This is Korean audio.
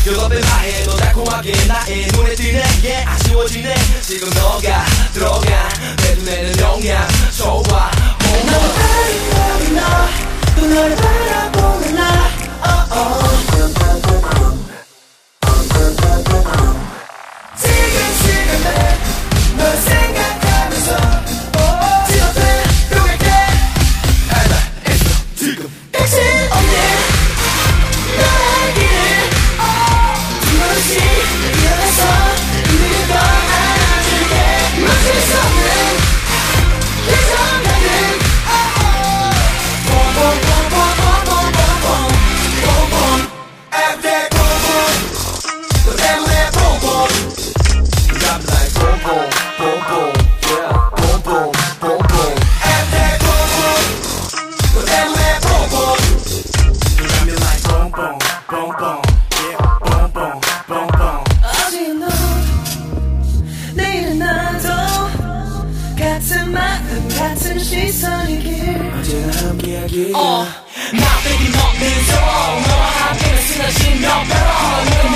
여덟 배 나해 너 달콤하게 나의 눈에 띄네 yeah, 아쉬워지네 지금 너가 들어가 내 눈에는 영양 좋아 너무 아름다운 너또 너를 바라보는 나 지금 시간에 널 생각하면서 지어돼 또 갈게 알바 있어 지금 끝이 없네 너의 길을 두 번씩 일어나서 힘든 걸 안아줄게 멈출 수 없는 계속하는 봄봄봄봄봄봄봄봄봄 everyday 봄봄 너 때문에 봄봄 got me like boom boom boom boom yeah boom boom boom boom everyday 봄봄 너 때문에 봄봄 you got me like boom boom boom boom yeah boom boom boom boom 어제는 너 내일은 나도 같은 마음 같은 시선이길 언제나 함께하길 나 baby 너는 좋아 너와 함께는 쓰러진 몇 배로